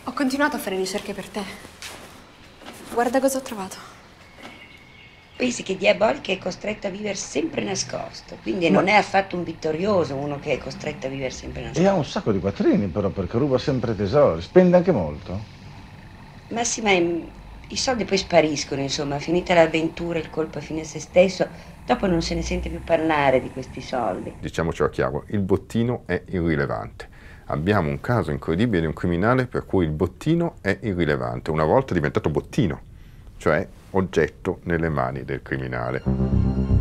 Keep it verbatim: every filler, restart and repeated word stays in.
Ho continuato a fare ricerche per te. Guarda cosa ho trovato. Pensi che Diabolica è costretto a vivere sempre nascosto, quindi Ma... non è affatto un vittorioso uno che è costretto a vivere sempre nascosto. E ha un sacco di quattrini però, perché ruba sempre tesori, spende anche molto. Massima, i soldi poi spariscono, insomma, finita l'avventura, il colpo fine a se stesso, dopo non se ne sente più parlare di questi soldi. Diciamocelo chiaro, il bottino è irrilevante. Abbiamo un caso incredibile di un criminale per cui il bottino è irrilevante, una volta è diventato bottino, cioè oggetto nelle mani del criminale.